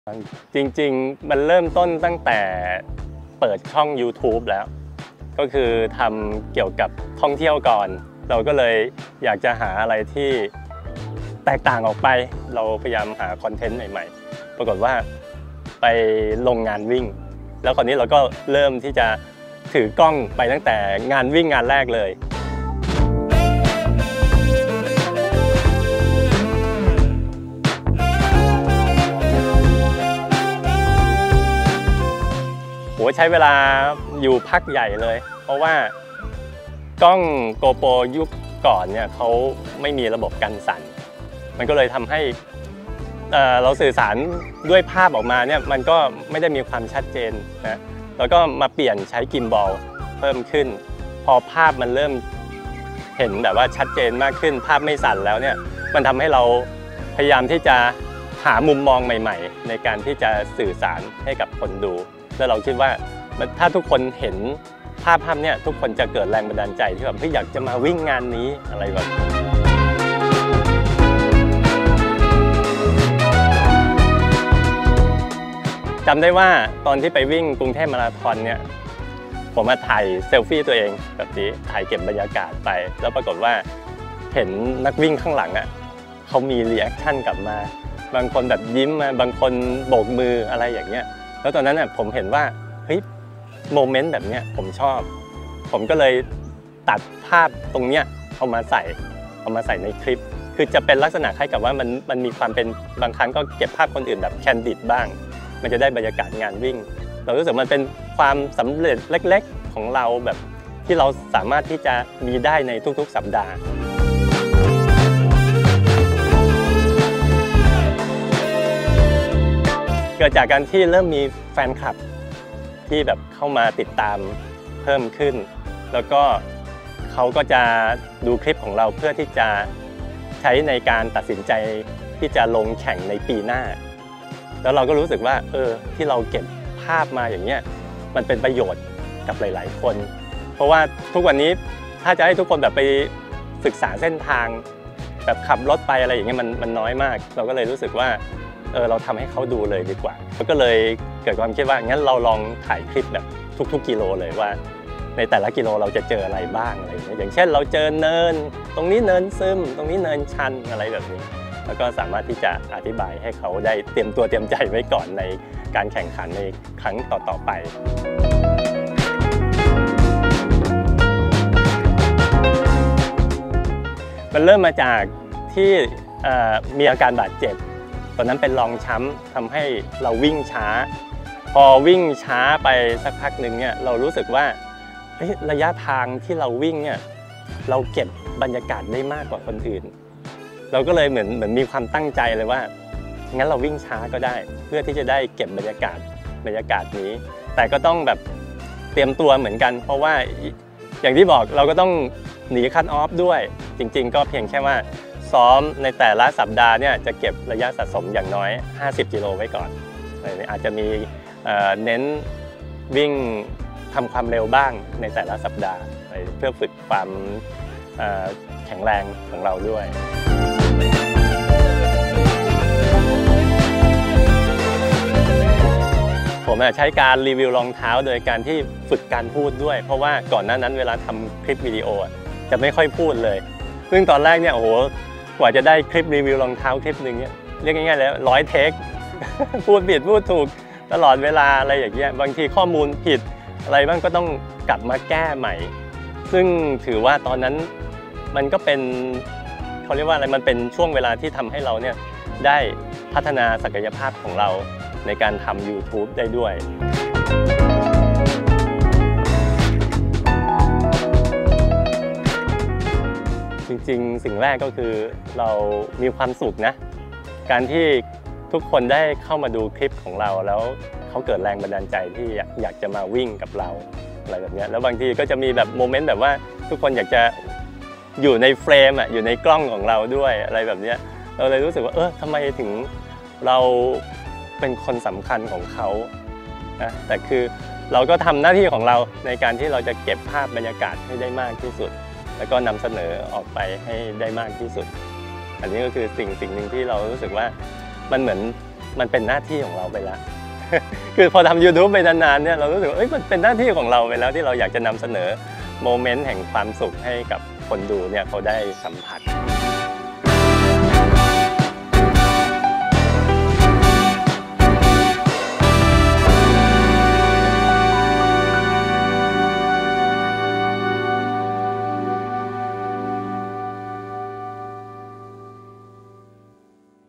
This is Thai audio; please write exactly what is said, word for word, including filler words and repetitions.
จริงๆมันเริ่มต้นตั้งแต่เปิดช่อง ยูทูบ แล้วก็คือทำเกี่ยวกับท่องเที่ยวก่อนเราก็เลยอยากจะหาอะไรที่แตกต่างออกไปเราพยายามหาคอนเทนต์ใหม่ๆปรากฏว่าไปลงงานวิ่งแล้วคราวนี้เราก็เริ่มที่จะถือกล้องไปตั้งแต่งานวิ่งงานแรกเลยโหใช้เวลาอยู่พักใหญ่เลยเพราะว่ากล้อง โกโปร ยุคก่อนเนี่ยเขาไม่มีระบบกันสั่นมันก็เลยทำให้เอ่อเราสื่อสารด้วยภาพออกมาเนี่ยมันก็ไม่ได้มีความชัดเจนนะแล้วก็มาเปลี่ยนใช้กิมบอลเพิ่มขึ้นพอภาพมันเริ่มเห็นแบบว่าชัดเจนมากขึ้นภาพไม่สั่นแล้วเนี่ยมันทำให้เราพยายามที่จะหามุมมองใหม่ๆในการที่จะสื่อสารให้กับคนดูแล้วเราคิดว่าถ้าทุกคนเห็นภาพภาพเนี่ยทุกคนจะเกิดแรงบันดาลใจที่แบบเฮ้ยอยากจะมาวิ่งงานนี้อะไรแบบจำได้ว่าตอนที่ไปวิ่งกรุงเทพมาราธอนเนี่ยผมมาถ่ายเซลฟี่ตัวเองแบบนี้ถ่ายเก็บบรรยากาศไปแล้วปรากฏว่าเห็นนักวิ่งข้างหลังอ่ะเขามีรีแอคชั่นกลับมาบางคนแบบยิ้มมาบางคนโบกมืออะไรอย่างเงี้ยแล้วตอนนั้นน่ะผมเห็นว่าเฮ้ยโมเมนต์แบบเนี้ยผมชอบผมก็เลยตัดภาพตรงเนี้ยเอามาใส่เอามาใส่ในคลิปคือจะเป็นลักษณะคล้ายกับว่ามันมันมีความเป็นบางครั้งก็เก็บภาพคนอื่นแบบแคนดิดบ้างมันจะได้บรรยากาศงานวิ่งเรารู้สึกมันเป็นความสำเร็จเล็กๆของเราแบบที่เราสามารถที่จะมีได้ในทุกๆสัปดาห์เกิดจากการที่เริ่มมีแฟนคลับที่แบบเข้ามาติดตามเพิ่มขึ้นแล้วก็เขาก็จะดูคลิปของเราเพื่อที่จะใช้ในการตัดสินใจที่จะลงแข่งในปีหน้าแล้วเราก็รู้สึกว่าเออที่เราเก็บภาพมาอย่างเงี้ยมันเป็นประโยชน์กับหลายๆคนเพราะว่าทุกวันนี้ถ้าจะให้ทุกคนแบบไปศึกษาเส้นทางแบบขับรถไปอะไรอย่างเงี้ยมันมันน้อยมากเราก็เลยรู้สึกว่าเออเราทำให้เขาดูเลยดีกว่าแล้วก็เลยเกิดความคิดว่างั้นเราลองถ่ายคลิปแบบทุกๆกิโลเลยว่าในแต่ละกิโลเราจะเจออะไรบ้างอะไรอย่างเงี้ยอย่างเช่นเราเจอเนินตรงนี้เนินซึมตรงนี้เนินชันอะไรแบบนี้แล้วก็สามารถที่จะอธิบายให้เขาได้เตรียมตัวเตรียมใจไว้ก่อนในการแข่งขันในครั้งต่อๆไปมันเริ่มมาจากที่มีอาการบาดเจ็บตอนนั้นเป็นรองช้ำทำให้เราวิ่งช้าพอวิ่งช้าไปสักพักหนึ่งเนี่ยเรารู้สึกว่าระยะทางที่เราวิ่งเนี่ยเราเก็บบรรยากาศได้มากกว่าคนอื่นเราก็เลยเหมือนเหมือนมีความตั้งใจเลยว่างั้นเราวิ่งช้าก็ได้เพื่อที่จะได้เก็บบรรยากาศบรรยากาศนี้แต่ก็ต้องแบบเตรียมตัวเหมือนกันเพราะว่าอย่างที่บอกเราก็ต้องหนีคัทออฟด้วยจริงๆก็เพียงแค่ว่าซ้อมในแต่ละสัปดาห์เนี่ยจะเก็บระยะสะสมอย่างน้อยห้าสิบกิโลไว้ก่อนอาจจะมีเน้นวิ่งทำความเร็วบ้างในแต่ละสัปดาห์เพื่อฝึกความแข็งแรงของเราด้วยผมใช้การรีวิวรองเท้าโดยการที่ฝึกการพูดด้วยเพราะว่าก่อนหน้านั้นเวลาทำคลิปวิดีโอจะไม่ค่อยพูดเลยซึ่งตอนแรกเนี่ยโอ้โหกว่าจะได้คลิปรีวิวรองเท้าคลิปหนึ่งเนี่ยเรียกง่ายๆแล้วร้อยเทค พูดผิดพูดถูกตลอดเวลาอะไรอย่างเงี้ยบางทีข้อมูลผิดอะไรบ้างก็ต้องกลับมาแก้ใหม่ซึ่งถือว่าตอนนั้นมันก็เป็นเขาเรียกว่าอะไรมันเป็นช่วงเวลาที่ทำให้เราเนี่ยได้พัฒนาศักยภาพของเราในการทำ ยูทูบ ได้ด้วยจริงๆสิ่งแรกก็คือเรามีความสุขนะการที่ทุกคนได้เข้ามาดูคลิปของเราแล้วเขาเกิดแรงบันดาลใจที่อยากจะมาวิ่งกับเราอะไรแบบนี้แล้วบางทีก็จะมีแบบโมเมนต์แบบว่าทุกคนอยากจะอยู่ในเฟรมอ่ะอยู่ในกล้องของเราด้วยอะไรแบบนี้เราเลยรู้สึกว่าเออทำไมถึงเราเป็นคนสำคัญของเขานะแต่คือเราก็ทำหน้าที่ของเราในการที่เราจะเก็บภาพบรรยากาศให้ได้มากที่สุดแล้วก็นำเสนอออกไปให้ได้มากที่สุดอันนี้ก็คือสิ่งสิ่งหนึ่งที่เรารู้สึกว่ามันเหมือนมันเป็นหน้าที่ของเราไปแล้ว คือพอทำ ยูทูบ ไปนานๆเนี่ยเรารู้สึกว่าเอ้ยมันเป็นหน้าที่ของเราไปแล้วที่เราอยากจะนำเสนอโมเมนต์แห่งความสุขให้กับคนดูเนี่ยเขาได้สัมผัส